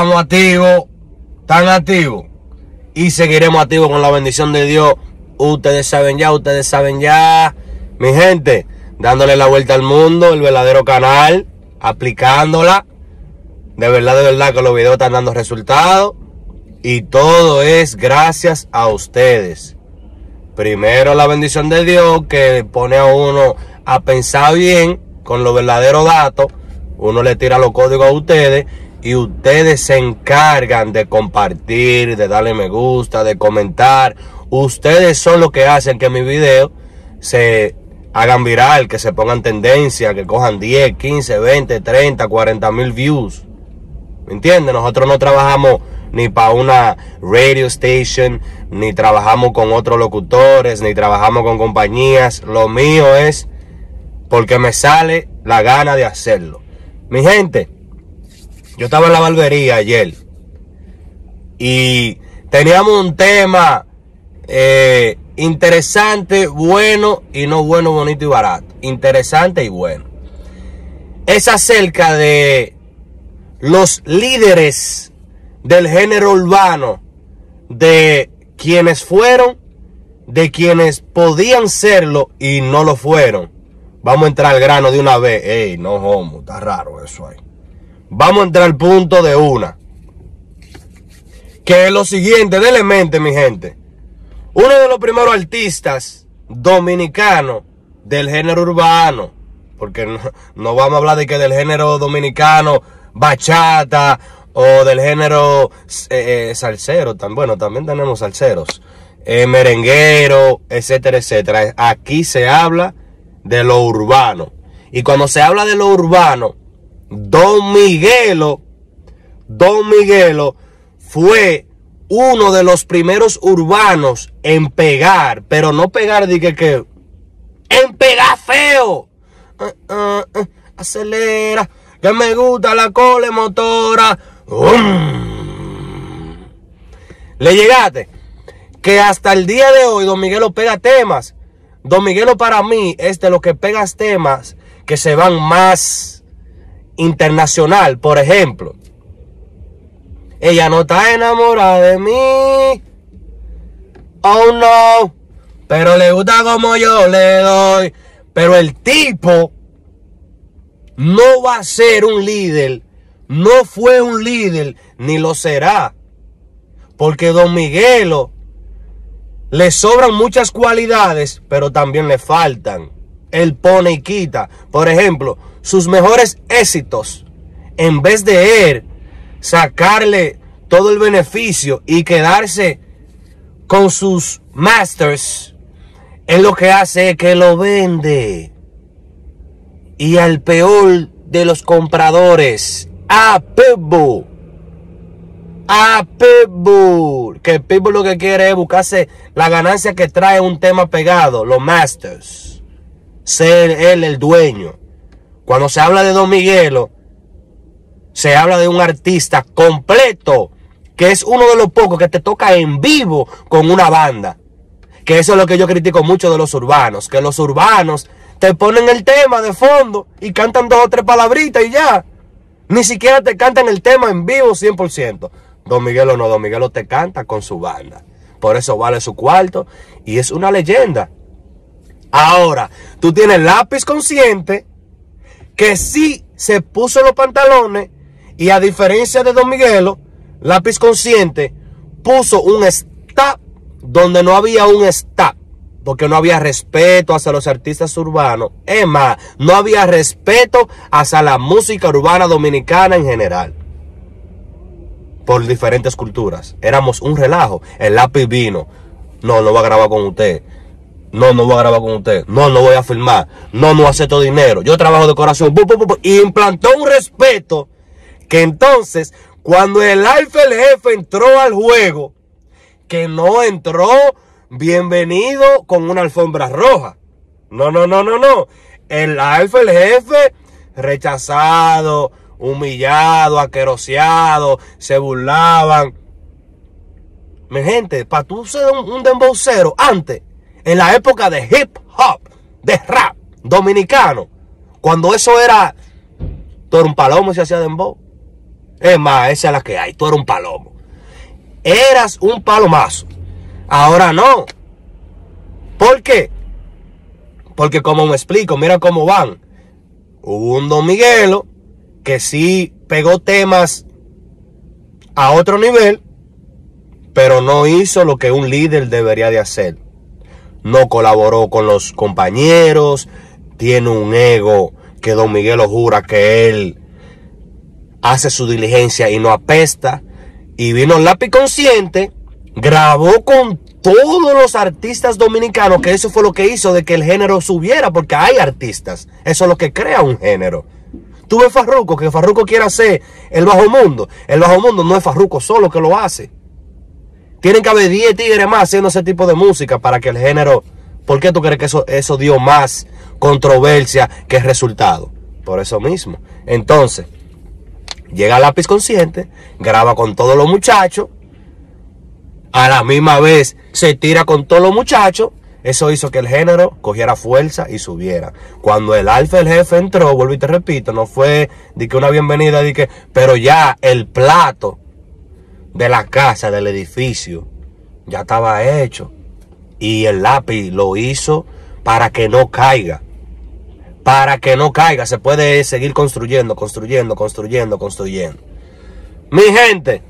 estamos activos, tan activos. Y seguiremos activos con la bendición de Dios. Ustedes saben ya. Mi gente, dándole la vuelta al mundo, el verdadero canal, aplicándola. De verdad que los videos están dando resultados. Y todo es gracias a ustedes. Primero la bendición de Dios, que pone a uno a pensar bien con los verdaderos datos. Uno le tira los códigos a ustedes y ustedes se encargan de compartir, de darle me gusta, de comentar. Ustedes son los que hacen que mis videos se hagan viral, que se pongan tendencia, que cojan 10, 15, 20, 30, 40 mil views. ¿Me entienden? Nosotros no trabajamos ni para una radio station, ni trabajamos con otros locutores, ni trabajamos con compañías. Lo mío es porque me sale la gana de hacerlo. Mi gente, yo estaba en la barbería ayer y teníamos un tema interesante, bueno y no bueno, bonito y barato. Interesante y bueno. Es acerca de los líderes del género urbano, de quienes fueron, de quienes podían serlo y no lo fueron. Vamos a entrar al grano de una vez. Ey, no homo, está raro eso ahí. Vamos a entrar al punto de una. Que es lo siguiente, denle mente, mi gente. Uno de los primeros artistas dominicanos del género urbano, porque no vamos a hablar de que del género dominicano, bachata, o del género salsero, bueno, también tenemos salseros, merenguero, etcétera, etcétera. Aquí se habla de lo urbano. Y cuando se habla de lo urbano, Don Miguelo fue uno de los primeros urbanos en pegar, pero no pegar de que en pegar feo. Acelera, que me gusta la cole motora. Le llegaste que hasta el día de hoy Don Miguelo pega temas. Don Miguelo para mí es de los que pegas temas que se van más internacional. Por ejemplo, ella no está enamorada de mí, oh no, pero le gusta como yo le doy. Pero el tipo no va a ser un líder, no fue un líder, ni lo será. Porque Don Miguelo le sobran muchas cualidades, pero también le faltan. Él pone y quita. Por ejemplo, sus mejores éxitos, en vez de él sacarle todo el beneficio y quedarse con sus masters, él lo que hace es que lo vende. Y al peor de los compradores, a Pitbull. A Pitbull. Que Pitbull lo que quiere es buscarse la ganancia que trae un tema pegado, los masters. Ser él el dueño. Cuando se habla de Don Miguelo, se habla de un artista completo, que es uno de los pocos que te toca en vivo con una banda. Que eso es lo que yo critico mucho de los urbanos, que los urbanos te ponen el tema de fondo y cantan 2 o 3 palabritas y ya. Ni siquiera te cantan el tema en vivo 100%. Don Miguelo no, Don Miguelo te canta con su banda. Por eso vale su cuarto y es una leyenda. Ahora, tú tienes Lápiz Consciente, que sí se puso los pantalones y a diferencia de Don Miguelo, Lápiz Consciente puso un stop donde no había un stop. Porque no había respeto hacia los artistas urbanos. Es más, no había respeto hacia la música urbana dominicana en general. Por diferentes culturas. Éramos un relajo. El Lápiz vino. No voy a grabar con usted. No voy a grabar con usted. No voy a filmar. No acepto dinero. Yo trabajo de corazón. Y implantó un respeto que entonces, cuando el Alfa el Jefe entró al juego, que no entró bienvenido con una alfombra roja. No. El Alfa el Jefe rechazado, humillado, aqueroseado, se burlaban. Mi gente, para tú ser un dembowcero antes, en la época de hip hop, de rap dominicano, cuando eso era todo un palomo, se hacía dembow. Es más, esa es la que hay. Tú eres un palomo. Eras un palomazo. Ahora no. ¿Por qué? Porque como me explico, mira cómo van. Hubo un Don Miguelo que sí pegó temas a otro nivel, pero no hizo lo que un líder debería de hacer. No colaboró con los compañeros, tiene un ego que Don Miguelo jura que él hace su diligencia y no apesta. Y vino el Lápiz Consciente, grabó con todos los artistas dominicanos, que eso fue lo que hizo de que el género subiera, porque hay artistas, eso es lo que crea un género. Tú ves Farruko, que Farruko quiere hacer el bajo mundo no es Farruko solo que lo hace. Tienen que haber 10 tigres más haciendo ese tipo de música para que el género... ¿Por qué tú crees que eso dio más controversia que resultado? Por eso mismo. Entonces, llega Lápiz Consciente, graba con todos los muchachos, a la misma vez se tira con todos los muchachos. Eso hizo que el género cogiera fuerza y subiera. Cuando el Alfa el Jefe entró, vuelvo y te repito, no fue de que una bienvenida, de que, pero ya el plato de la casa, del edificio, ya estaba hecho. Y el Lápiz lo hizo para que no caiga. Para que no caiga. Se puede seguir construyendo. Mi gente.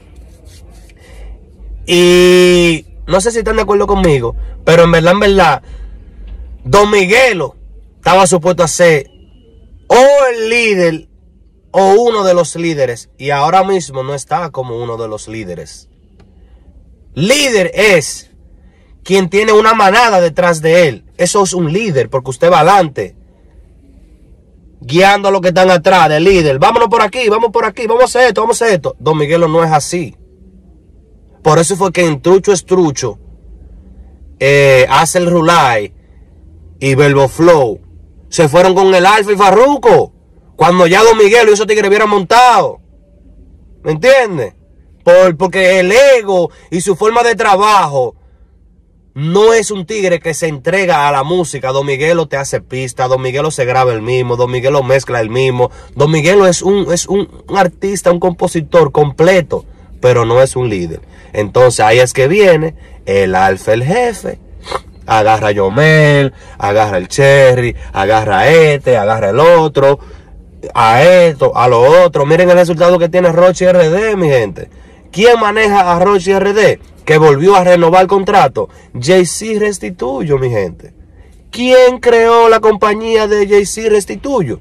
Y no sé si están de acuerdo conmigo, pero en verdad, Don Miguelo estaba supuesto a ser o el líder o uno de los líderes, y ahora mismo no está como uno de los líderes. Líder es quien tiene una manada detrás de él. Eso es un líder, porque usted va adelante, guiando a los que están atrás del líder. Vámonos por aquí, vamos a hacer esto, Don Miguelo no es así. Por eso fue que en Trucho es Trucho, Hace el Rulay y Verbo Flow se fueron con el Alfa y Farruko, cuando ya Don Miguelo y esos tigres hubieran montado. ¿Me entiendes? Porque el ego y su forma de trabajo no es un tigre que se entrega a la música. Don Miguelo te hace pista, Don Miguelo se graba el mismo, Don Miguelo mezcla el mismo. Don Miguelo es un artista, un compositor completo, pero no es un líder. Entonces ahí es que viene el Alfa el Jefe, agarra a Yomel, agarra el Cherry, agarra a agarra el otro, a esto, a lo otro. Miren el resultado que tiene Rochi RD, mi gente. ¿Quién maneja a Rochi RD? Que volvió a renovar el contrato. Jay-Z Restituyo, mi gente. ¿Quién creó la compañía de Jay-Z Restituyo?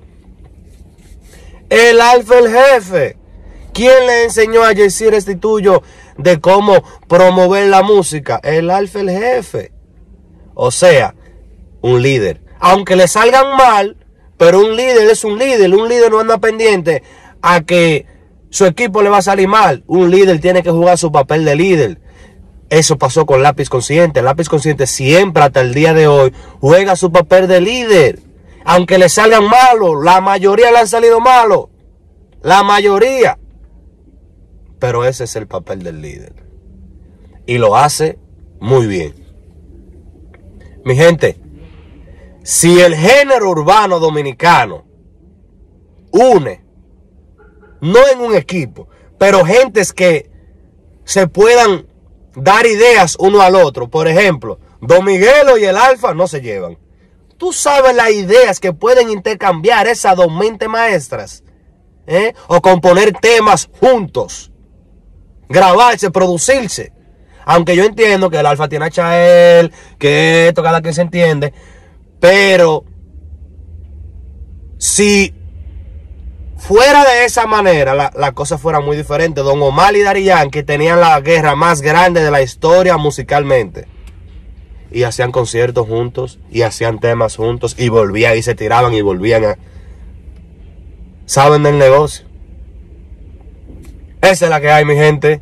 El Alfa el Jefe. ¿Quién le enseñó a Jay-Z Restituyo de cómo promover la música? El Alfa el Jefe. O sea, un líder. Aunque le salgan mal, pero un líder es un líder. Un líder no anda pendiente a que su equipo le va a salir mal. Un líder tiene que jugar su papel de líder. Eso pasó con Lápiz Consciente. Lápiz Consciente siempre, hasta el día de hoy, juega su papel de líder. Aunque le salgan malos. La mayoría le han salido malos. La mayoría. Pero ese es el papel del líder. Y lo hace muy bien. Mi gente, si el género urbano dominicano une, no en un equipo, pero gentes que se puedan dar ideas uno al otro. Por ejemplo, Don Miguelo y el Alfa no se llevan. Tú sabes las ideas que pueden intercambiar esas dos mentes maestras, o componer temas juntos, grabarse, producirse. Aunque yo entiendo que el Alfa tiene a Chael, que esto cada quien se entiende, pero si fuera de esa manera, la cosa fuera muy diferente. Don Omar y Daddy Yankee tenían la guerra más grande de la historia musicalmente. Y hacían conciertos juntos, y hacían temas juntos, y volvían, y se tiraban, y volvían a... ¿Saben del negocio? Esa es la que hay, mi gente.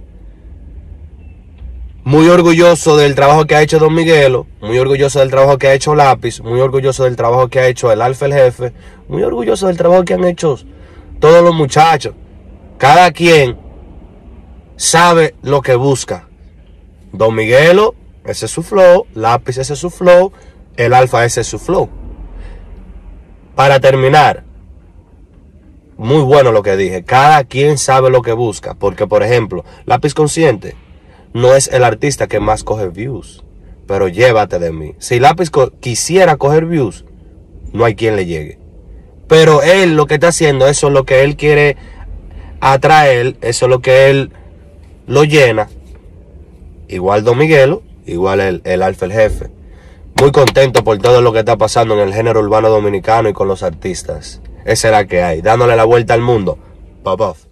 Muy orgulloso del trabajo que ha hecho Don Miguelo, muy orgulloso del trabajo que ha hecho Lápiz, muy orgulloso del trabajo que ha hecho el Alfa el Jefe, muy orgulloso del trabajo que han hecho todos los muchachos. Cada quien sabe lo que busca. Don Miguelo, ese es su flow. Lápiz, ese es su flow. El Alfa, ese es su flow. Para terminar, muy bueno lo que dije. Cada quien sabe lo que busca. Porque, por ejemplo, Lápiz Consciente no es el artista que más coge views. Pero llévate de mí. Si Lápiz quisiera coger views, no hay quien le llegue. Pero él lo que está haciendo, eso es lo que él quiere atraer. Eso es lo que él lo llena. Igual Don Miguelo, igual el Alfa el Jefe. Muy contento por todo lo que está pasando en el género urbano dominicano y con los artistas. Esa es la que hay. Dándole la vuelta al mundo. Pop off.